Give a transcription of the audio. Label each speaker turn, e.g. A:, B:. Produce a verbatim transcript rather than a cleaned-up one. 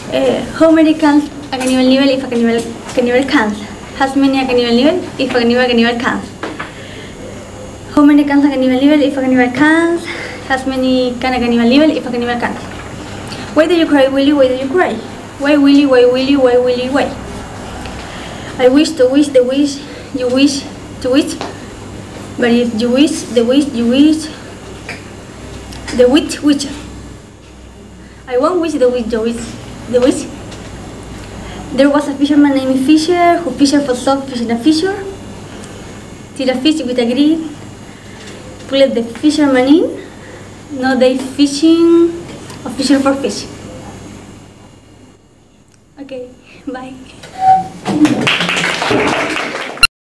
A: Uh, how many cans a cannibal nivel if a cannibal, cannibal cans? Has many a cannibal nivel if a cannibal cannibal cans? How many cans a cannibal nivel if a cannibal cans? Has many can a cannibal nivel if a cannibal cans? Why do you cry, Willy? Why do you cry? Why, Willy? Why, Willy? Why, Willy? Why? I wish to wish the wish you wish to wish, but if you wish the wish you wish the witch witch. I won't wish the wish the wish the wish. There was a fisherman named Fisher who fished for salt fish in a fissure. Till a fish with a grid pulled the fisherman in. No they fishing or fishing for fish. Okay, bye.